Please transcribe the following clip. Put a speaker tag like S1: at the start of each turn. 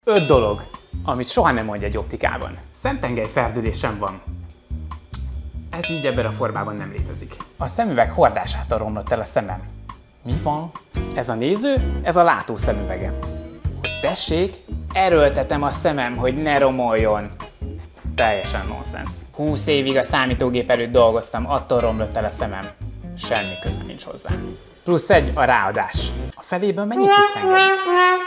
S1: 5 dolog, amit soha nem mondja egy optikában. Szemtengely ferdülésem van. Ez így ebben a formában nem létezik. A szemüveg hordásától romlott el a szemem. Mi van? Ez a néző, ez a látó szemüvegem. Hogy tessék, erőltetem a szemem, hogy ne romoljon. Teljesen nonsens. 20 évig a számítógép előtt dolgoztam, attól romlott el a szemem. Semmi köze nincs hozzá. Plusz 1 a ráadás. A feléből mennyit tudsz engedni?